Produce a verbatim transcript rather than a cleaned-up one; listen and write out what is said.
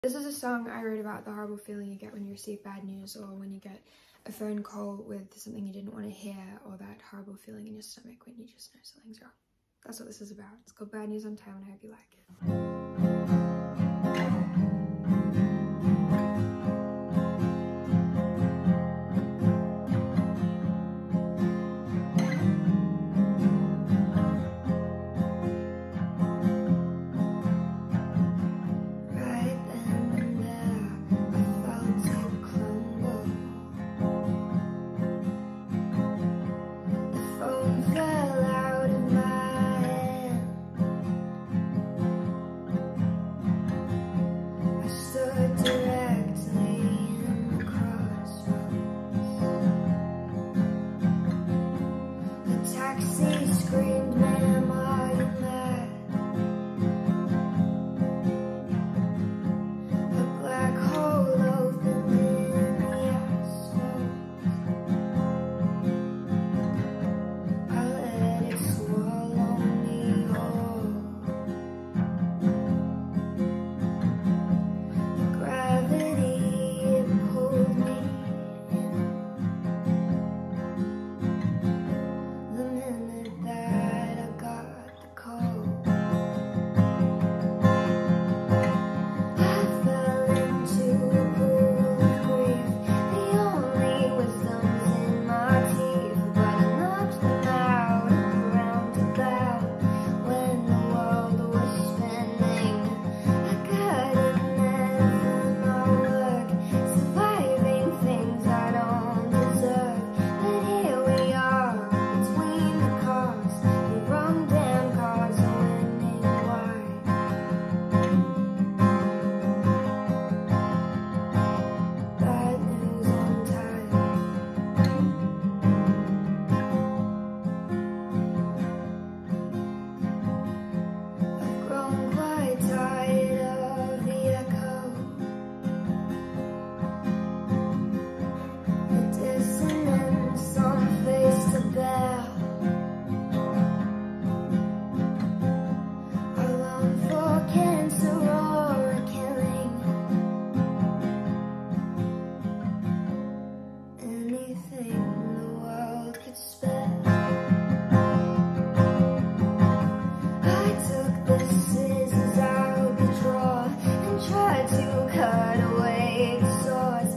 This is a song I wrote about the horrible feeling you get when you receive bad news, or when you get a phone call with something you didn't want to hear, or that horrible feeling in your stomach when you just know something's wrong. That's what this is about. It's called Bad News on Time, and I hope you like it. Screamed, ma'am, are you mad? A black hole opened in the asphalt. I let it swallow me whole. The gravity, it pulled me in. The minute that I got the call, I fell into a pool of grief. The only wisdom's in my teeth, but I knocked them out and roundabout. When the world was spinning, I got in there for my work, surviving things I don't deserve. But here we are, between the cars, the wrong damn cars are winning wide. Bad news on time. I've grown quite tired of the echo, the dissonance on face to bear. I long for cancer or a killing, anything the world could spare. I took the scissors out the drawer and tried to cut away the sores.